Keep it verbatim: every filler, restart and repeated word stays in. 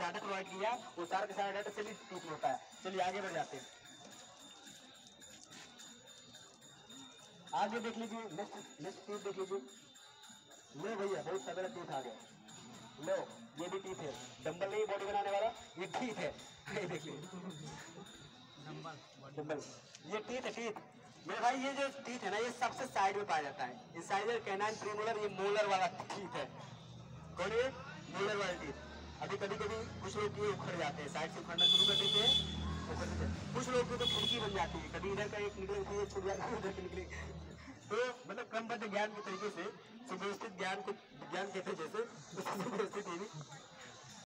Data provide किया, वो सारा का सारा डाटा चलिए टीथ में होता है। चलिए आगे बढ़ जाते हैं, आगे देख लीजिए, नेक्स्ट नेक्स्ट टीथ देख लीजिए। लो भैया बहुत सगड़ा टीथ आ गया, लो ये भी टीथ है, डंबल नहीं बॉडी बनाने वाला, ये टीथ है, ये देख लीजिए डंबल, ये टीथ है टीथ। मेरे भाई ये जो टीथ है ना ये सबसे साइड में पाया जाता है, इंसाइजर कैनाइन प्रीमोलर, ये मोलर वाला टीथ है। कौन ये मोलर वाला टीथ। अभी कभी कभी कुछ लोग ये उखड़ जाते हैं, साइड से उखड़ना शुरू कर देते हैं, उखड़ देते हैं। कुछ लोग की तो खिड़की बन जाती है, कभी इधर का एक निकले फिर छूट जाती है, उधर की निकले। तो मतलब क्रमबद्ध ज्ञान के तरीके से सुव्यवस्थित ज्ञान को ज्ञान कहते हैं, जैसे तो सुव्यवस्थित ये भी